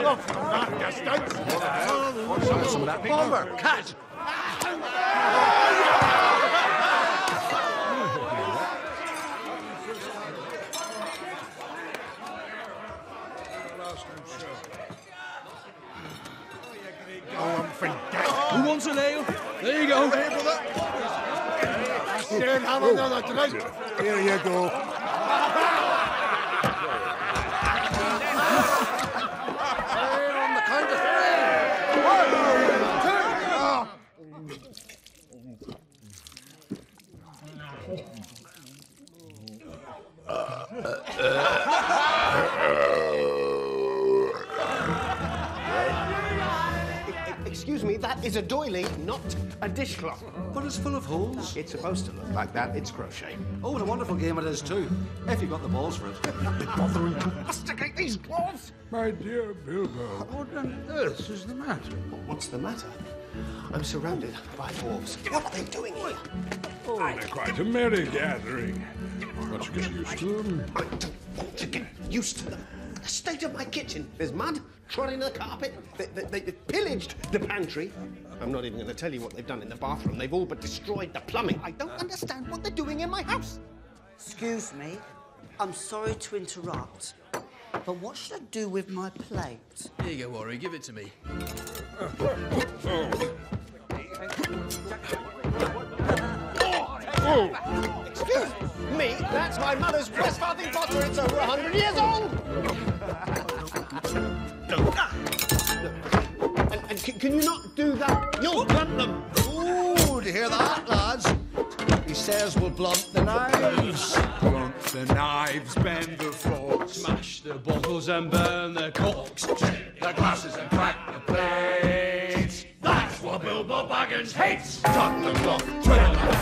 Some of that bomber, cat! Who wants a ale? There you go. Here you go. On the count of 3. 1, 2. Excuse me, that is a doily, not a dishcloth. But it's full of holes. It's supposed to look like that. It's crochet. Oh, what a wonderful game it is, too. If you've got the balls for it. Bothering to masticate these cloths. My dear Bilbo, what on earth is the matter? What's the matter? I'm surrounded by dwarves. What are they doing here? Oh, they're quite a merry gathering. Won't you get used to them? I don't want to get used to them. The state of my kitchen. There's mud, trodden the carpet. They pillaged the pantry. I'm not even going to tell you what they've done in the bathroom. They've all but destroyed the plumbing. I don't understand what they're doing in my house. Excuse me. I'm sorry to interrupt, but what should I do with my plate? Here you go, Warry. Give it to me. Excuse me, that's my mother's breastfarthing potter. It's over 100 years old. And can you not do that? You'll blunt them. Ooh, do you hear that, lads? He says we'll blunt the knives. Blunt the knives, bend the forks. Smash the bottles and burn the corks. Drink the glasses and crack the plates. That's what Bilbo Baggins hates. Cut the cloth, trim the